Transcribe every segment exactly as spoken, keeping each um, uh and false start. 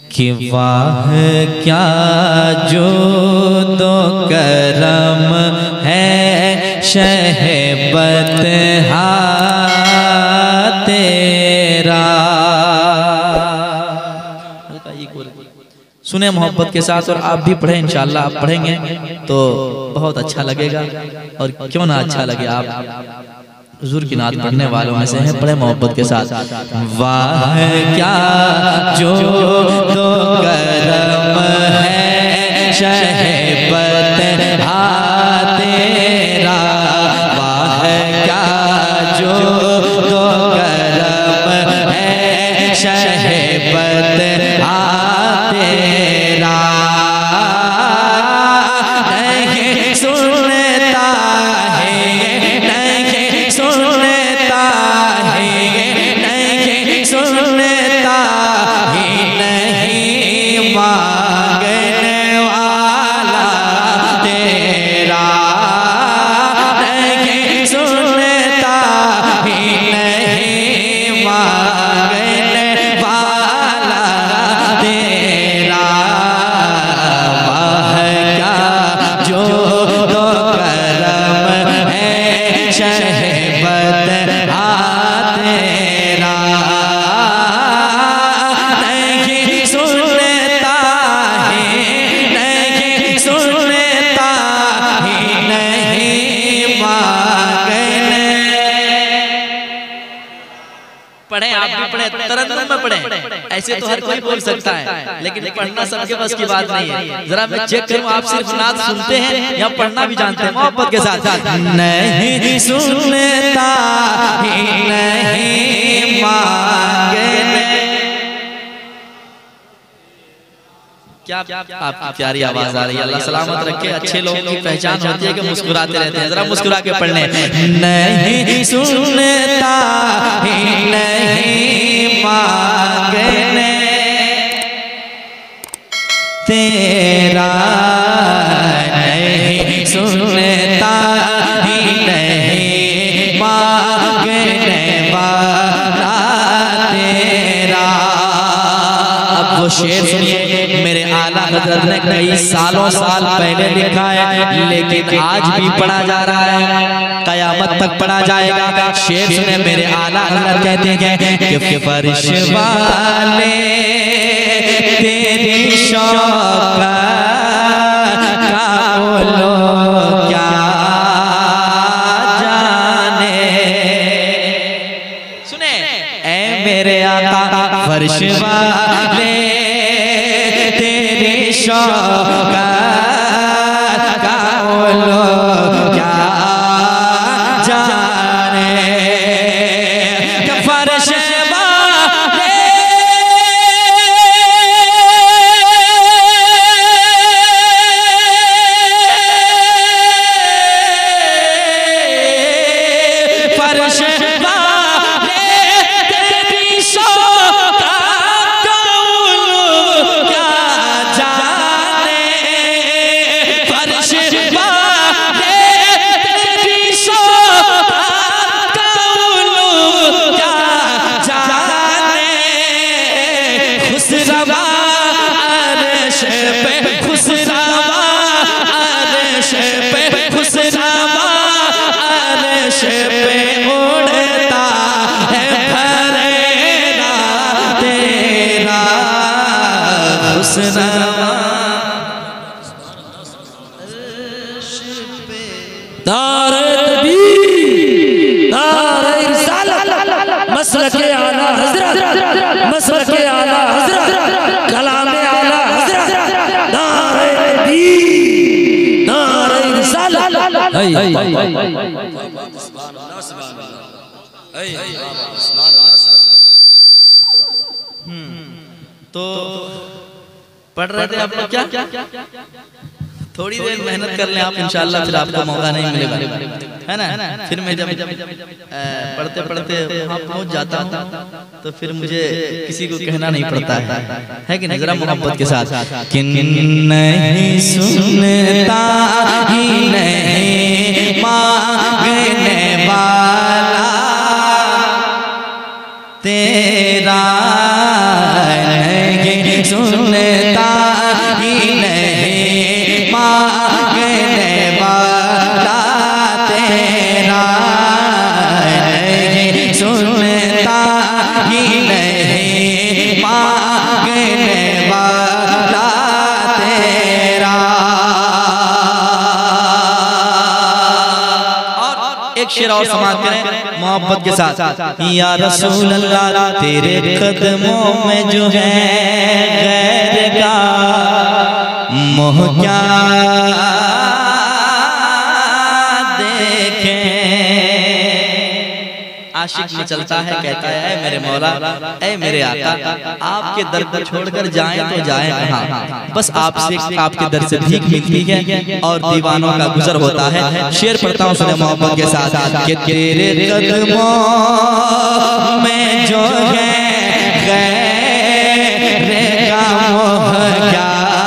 कि वाह क्या जो दो करम है शहबत हा तेरा। सुने मोहब्बत के साथ और आप भी पढ़ें, इंशाअल्लाह आप पढ़ेंगे तो बहुत अच्छा लगेगा। और क्यों ना अच्छा लगे, आप हुजूर की नात पढ़ने वालों में से हैं, पढ़े मोहब्बत के साथ। वाह क्या जो दो करम है शहबत हा तेरा। वाह क्या जो दो करम है शहबत हा तेरा। नहीं सुनता है, नहीं सुनता है, नहीं सुनता है, नहीं मांगने वाला तेरा। नहीं सुनता है, नहीं मांगने वाला तेरा। वाह क्या जो दो करम है शहबत हा तेरा। नहीं सुनता है, नहीं सुनता है, नहीं मांगने। पढ़े, आप भी पढ़े, तरन्नुम में पढ़े। ऐसे तो हर कोई बोल सकता है, लेकिन पढ़ना सबके बस की बात नहीं है। जरा मैं चेक करूं, आप सिर्फ नात सुनते हैं या पढ़ना भी जानते हैं मोहब्बत के साथ। नहीं सुनता ही नहीं मांगने। क्या आपकी प्यारी आवाज आ रही है, अल्लाह सलामत रखे। अच्छे लोगों की पहचान होती है कि मुस्कुराते रहते हैं। जरा मुस्कुरा के पढ़ने। नहीं सुनता ही नहीं मांगने तेरा। नहीं सुनता ही नहीं मांगने वाला तेरा। अब वो शेर सुनिए, मेरे आला हज़रत ने कई सालों साल पहले लिखा है, लेकिन आज भी पढ़ा जा रहा है, कयामत तक पढ़ा जाएगा। शेर सुने, मेरे आला हज़रत कहते हैं कि फर्श वाले तेरी शौकत का बोलो क्या जाने। सुने, ऐ मेरे आका फर्श वाले तेरी शौकत का बोलो क्या जाने। कि फर्श वाले फर्श वाले तेरी शौकत का बोलो क्या जाने। फर्श वाले तेरी शौकत का बोलो क्या जाने। खुसरवा अर्श पे, खुसरवा अर्श पे, खुसरवा अर्श पे उड़ता है फरेरा तेरा। खुसरवा नारे तकबीर, नारे रिसालत, मसलके आला हज़रत, मसलके आला हज़रत, कलामे आला हज़रत। नारे तकबीर, नारे रिसालत। तो पढ़ रहे थे आप लोग क्या? थोड़ी देर मेहनत कर लें आप, इंशाअल्लाह फिर आपको मौका नहीं मिलेगा, है ना। फिर मैं जब पढ़ते पढ़ते वहाँ पहुँच जाता हूँ तो फिर मुझे किसी को कहना नहीं पड़ता है, है कि नहीं। जरा मोहब्बत के साथ। कि नहीं सुनता ही नहीं मांगने वाला तेरा। नहीं सुनता ही नहीं मांगने वाला तेरा, नहीं सुनता ही नहीं मांगने वाला तेरा। और एक शेर और समाप्त करें मोहब्बत के साथ। या रसूल अल्लाह तेरे कदमों में जो है गैर का मोह क्या देखें। आशिक में चलता है कहता है ऐ मेरे मौला ऐ मेरे आका, आपके दर को छोड़कर जाएं तो जाएं कहाँ, बस आपसे आपके दर से भीख मिलती है और दीवानों का गुजर होता है। शेर पढ़ता हूँ सुने मोहब्बत के साथ कि तेरे कदमों में जो है गैर का मोह क्या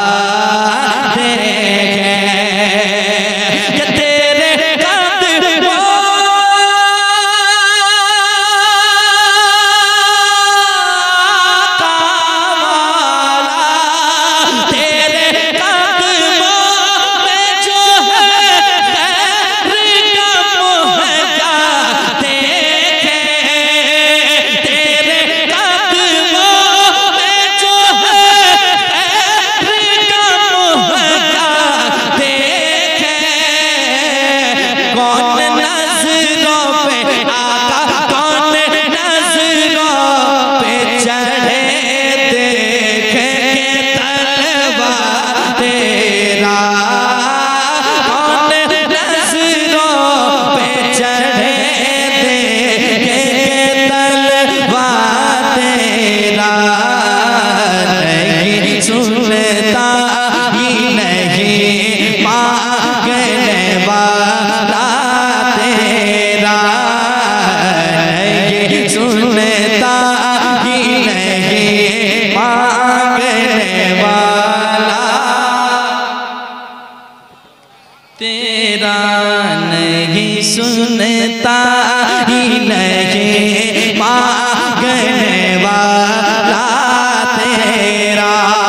तेरा नहीं सुनता ही नहीं मांगने वाला तेरा।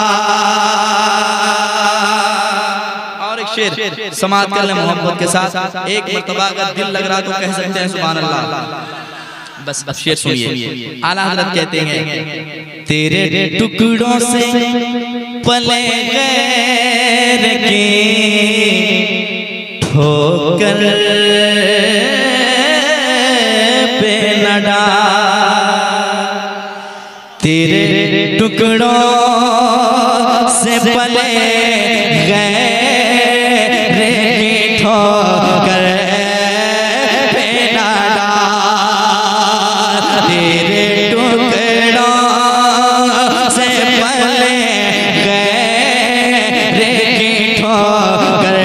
और एक शेर समाप्त कर ले मोहब्बत के साथ। एक मर्तबा अगर दिल लग रहा तो कह सकते हैं सुभान अल्लाह। बस बस शेर सुनिए। आला हज़रत कहते हैं तेरे टुकड़ों से पले गैर की ठोकर पे न डाल, तेरे टुकड़ों से पले गैर की ठोकर पे न डाल, तेरे टुकड़ों से पले गैर की ठोकर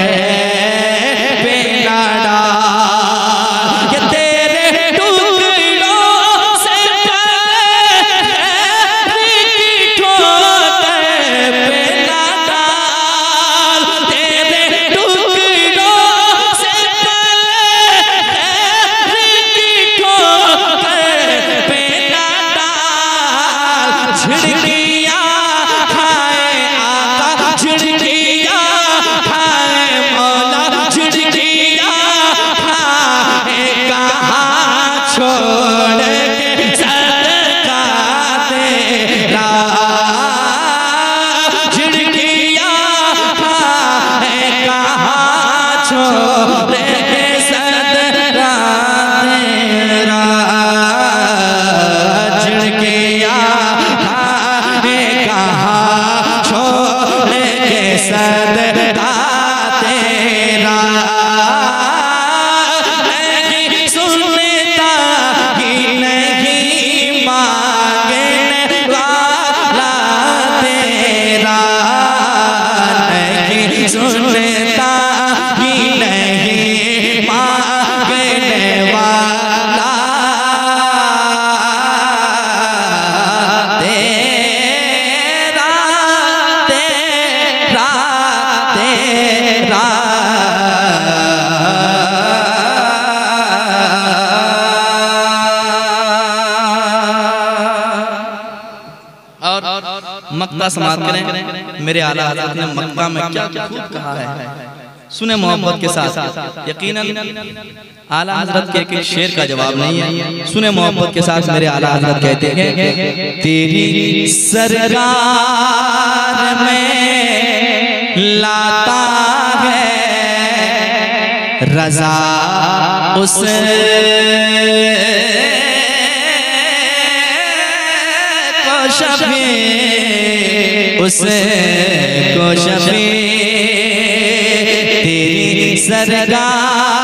तेरा मक्ता समाप्त करें। मेरे आला हज़रत ने मक्का में क्या खूब कहा है, सुने मोहब्बत के साथ। यकीनन आला हज़रत के एक शेर का जवाब नहीं है, सुने मोहब्बत के साथ। मेरे आला हज़रत कहते हैं, तेरी सरकार में लाता है रज़ा उस को शफी, उस को शफी, तेरी सरकार